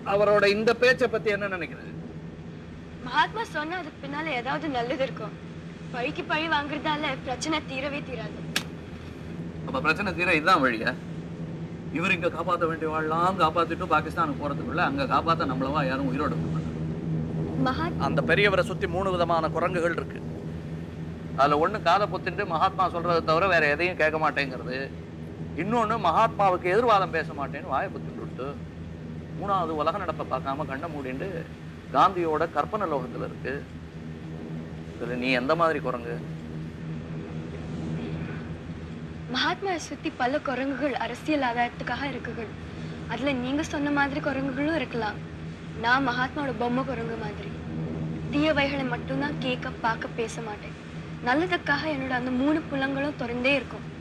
அவரோட இந்த பேச்சை பத்தி என்ன நினைக்கிறது? மகாத்மா சொன்னா அதுக்கு பின்னால ஏதாவது நல்லது இருக்கும். பழிக்கு பழி வாங்குறதால பிரச்சனை தீரவே தீராது. அப்ப பிரச்சனை தீர இதுதான் வழியா? இவர் இங்க காப்பாற்ற வேண்டிய வாழலாம் காப்பாத்திட்டு பாகிஸ்தானுக்கு போறதுக்குள்ள அங்க காப்பாத்த நம்மளவா யாரும் உயிரோட அந்த பெரியவரை சுத்தி 3 விதமான குரங்குகள் இருக்கு. அதுல ஒண்ணு காதை பொத்திட்டு மகாத்மா சொல்றதை தவிர வேற எதையும் கேட்க மாட்டேங்கிறது. இன்னொன்னு மகாத்மாவுக்கு எதிர்வாதம் பேச மாட்டேன்னு வாயை பொத்திட்டு விட்டு. 3வது உலக நடப்பை பார்க்காம கண்ணை மூடிண்டு காந்தியோட கற்பனை லோகத்துல இருக்கு. இதுல நீ எந்த மாதிரி குரங்கு? மகாத்மா சுத்தி பல குரங்குகள் அரசியல் ஆதாயத்துக்காக இருக்குகள். அதுல நீங்க சொன்ன மாதிரி குரங்குகளும் இருக்கலாம். நான் மகாத்மாவோட பொம்மை குரங்கு மாதிரி. தீயவைகளை மட்டும்தான் கேட்க பார்க்க பேச மாட்டேன். நல்லதுக்காக என்னோட அந்த 3 புலங்களும் திறந்தே இருக்கும்.